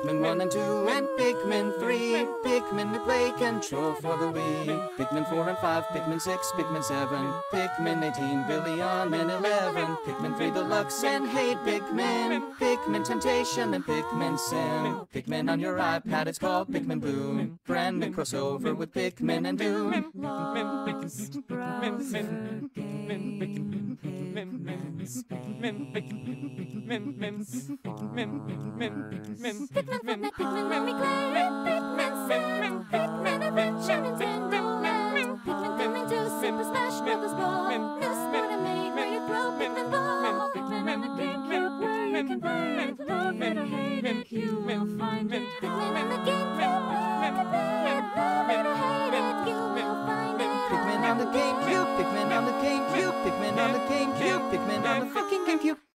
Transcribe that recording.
Pikmin 1 and 2 and Pikmin 3. Pikmin we play control for the Wii. Pikmin 4 and 5, Pikmin 6, Pikmin 7, Pikmin 18, Billion and 11, Pikmin 3 Deluxe and Hey Pikmin, Pikmin Temptation and Pikmin Sim. Pikmin on your iPad, it's called Pikmin Boom. Brand new crossover with Pikmin and Doom. Pikmin on the GameCube, Pikmin on the GameCube, Pikmin on the GameCube, Pikmin on the fucking GameCube.